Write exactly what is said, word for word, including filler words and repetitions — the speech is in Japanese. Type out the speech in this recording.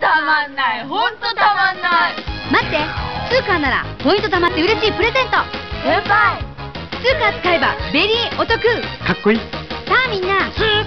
たまんない、ほんとたまんない。 待って、スーカーならポイント貯まって嬉しいプレゼント。 先輩、 スーカー使えばベリーお得。 かっこいい。 さあみんな、 スー